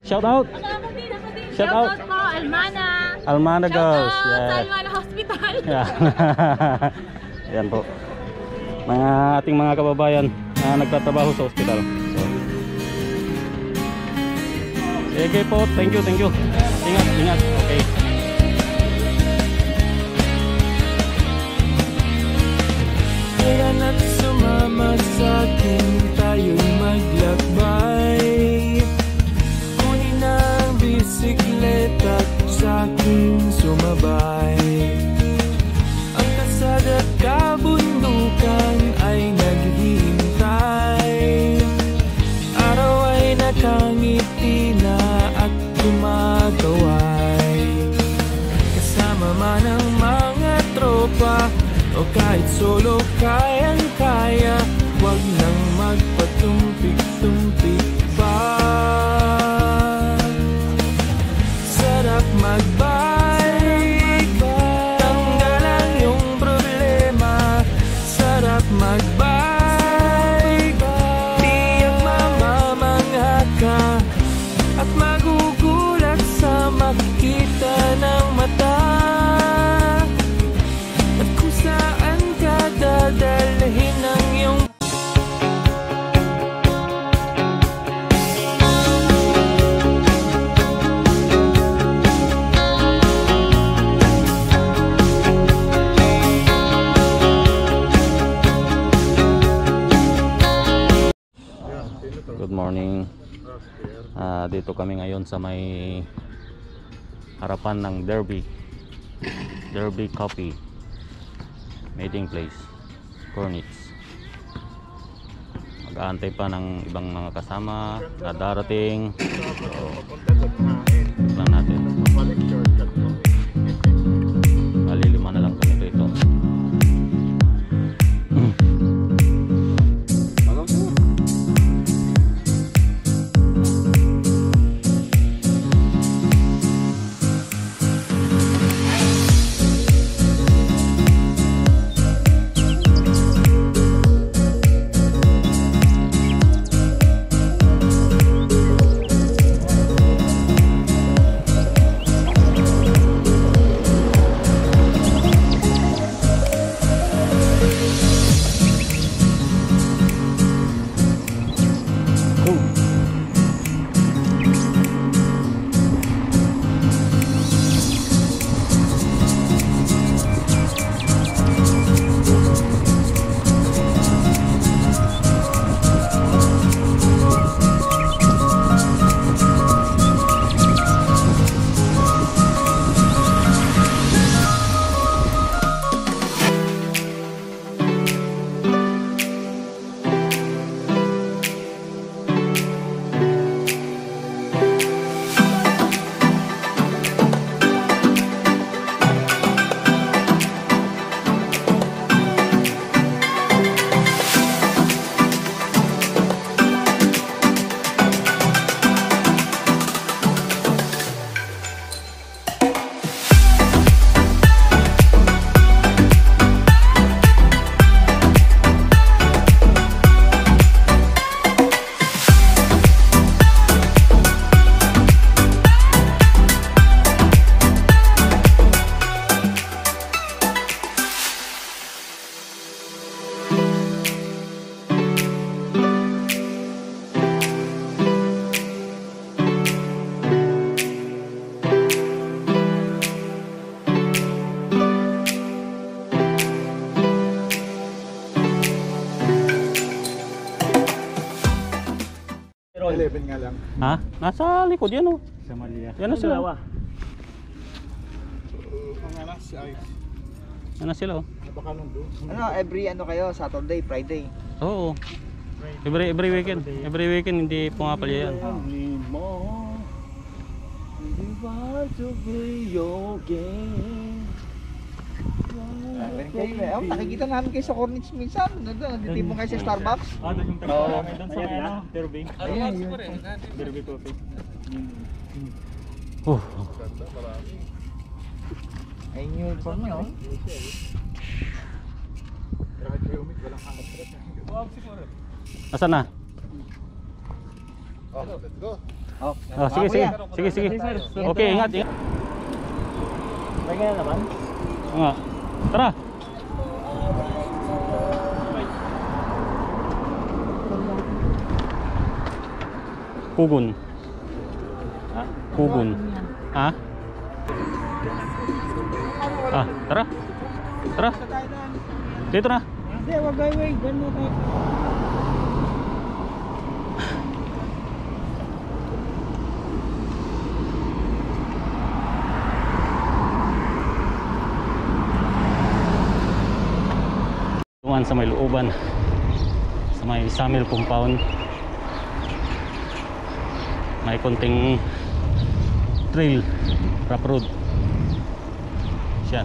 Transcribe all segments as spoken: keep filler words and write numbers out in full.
Shout out. Shout out po, Almana. Almana girls. Shout out Yeah. sa Almana Hospital. Yeah. Yan po. Mga ating mga kababayan na nagtatrabaho sa ospital. So. Okay po, thank you, thank you. Ingat, ingat. Okay. Kaya na't sumama sa'kin, tayo'y maglakbay. Kunin na ang bisikleta at sa'king sumabay. Ang kasada at kabundukan ay naghihintay. Araw ay nakangiti na at gumagaway. Kasama man ang mga tropa o kahit solo kayang-kaya, wag nang magpatumpik-tumpik pa. Sarap magbike, tanggalan yung problema. Sarap magbike, tiyak mamamangha ka at magugulat sa makita ng mata. Saan ka dadalhin ng iyong Good morning. Uh, dito kami ngayon sa may harapan ng Derby Derby Coffee meeting place, Cornets. Mag-aantay pa ng ibang mga kasama na darating. So, lang natin. Malilima na lang kami dito. eleven nga lang. Ha? Nasa likod yan oh. Sa Malia. Yan na sila. Ang anak si Ice. Yan na sila oh. Baka nung doon. Ano, every ano kayo, Saturday, Friday. Oo. Every, every weekend. Every weekend hindi pumapalya yan. Meron kayo eh. Oh, nakikita namin kayo sa Cornets minsan. Nagtitipon kayo sa Starbucks. Ah, doon yung tayo namin doon sa ano, Derby. Ayan, yun. Derby Coffee. Oh. Ayun yung uniform nyo. Kahit humid, walang hangat. Nasaan na? Oh, let's go. Oh, Ah, sige, sige. Sige, sige. Okay, ingat, ingat. Kaya naman. Nga. Tara. Pugun. Ha? Pugun. Ah? Ah, tara. Tara. Dito na. Hindi, wag ay way. Diyan mo tayo. Tungan sa may looban. Sa may Samil compound. May konting trail, rough road. Siya.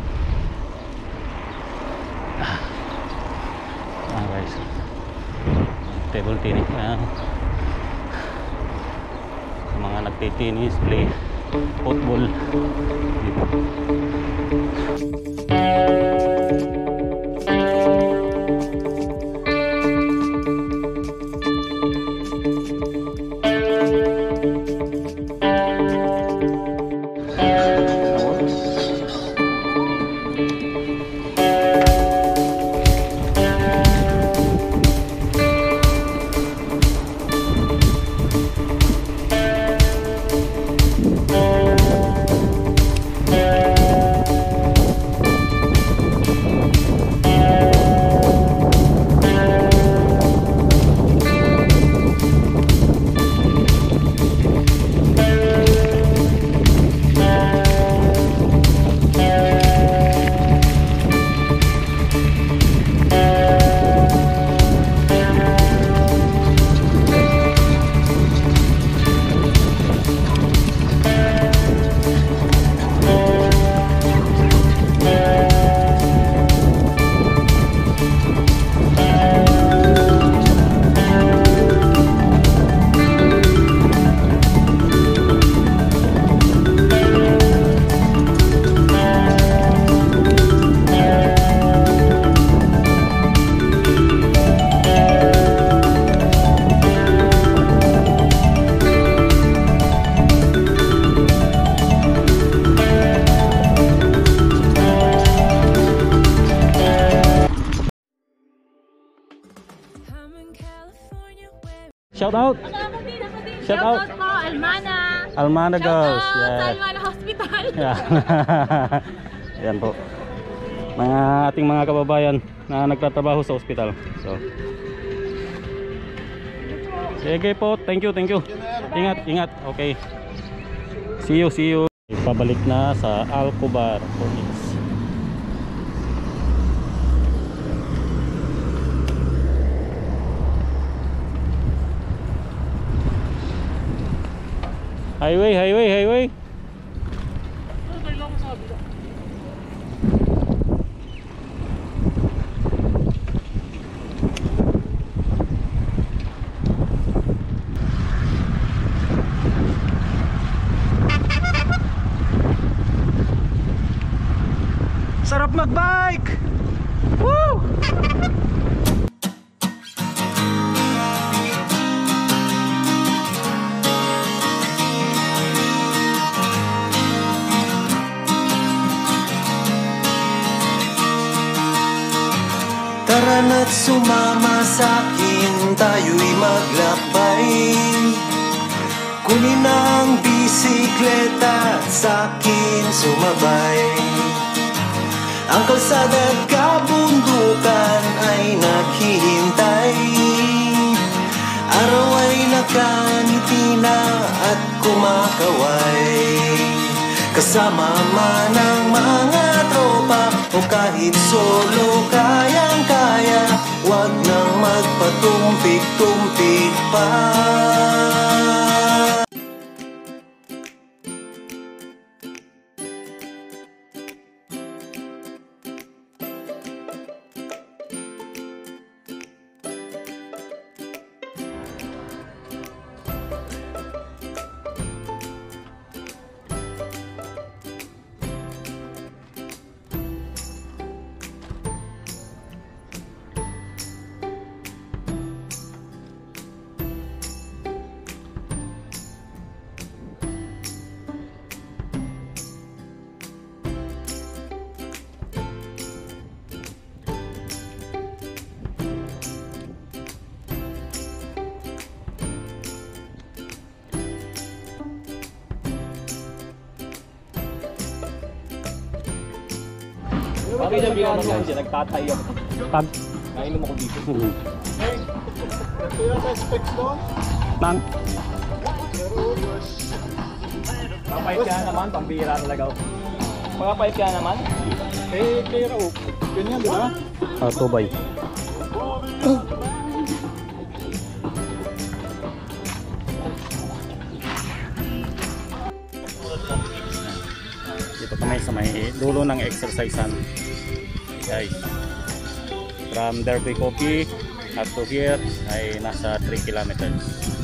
Ah, ah guys. Table tennis na. Sa mga nagtitinis, play football dito. Shout out. Ako, ako din, ako din. Shout out. po, Almana. Almana girls. Shout out sa Yeah. Almana Hospital. Yeah. Yan po. Mga ating mga kababayan na nagtatrabaho sa ospital. So. Sige po. Thank you, thank you. Ingat, ingat. Okay. See you, see you. Pabalik na sa Alcobar Province. Highway, highway, highway. Sarap magbike. Woo! Tara na't sumama sa'kin, tayo'y maglakbay. Kunin ang bisikleta at sa'kin sumabay. Ang kalsada at kabundukan ay naghihintay. Araw ay nakangiti na at kumakaway. Kasama man ang mga tropa o kahit solo kayang-kaya, wag nang magpatumpik-tumpik pa. Bakit yung bigyan mo lang dyan? Nagtatay ako. Pag... Nainom ako dito. Hmm. Nang? Papayit ka naman, pambira talaga ako. Papayit ka naman? Eh, kaya ako. Ganyan, di ba? Ah, tubay. Dito kami sa may dulo ng exercisean. Guys. From Derby Coffee up to here ay nasa three kilometers.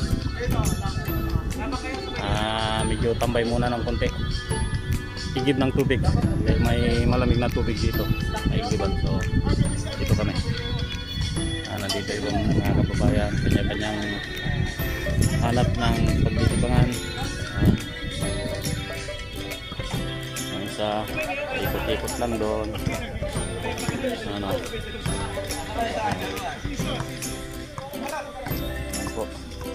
Ah, medyo tambay muna ng konti. Igib ng tubig. Dahil may malamig na tubig dito. Ay igiban. So, dito kami. Ah, nandito yung mga kababayan. Kanya-kanyang hanap ng pagtitibangan. Ah, yung isa, ikot-ikot lang doon. Ano? Ayan po.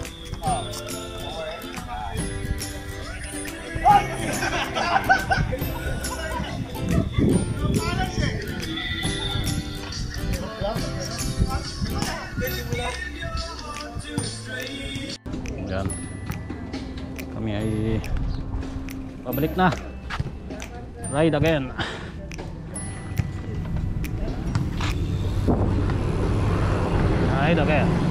Yan. Kami ay pabalik na. Ride again. Ride again.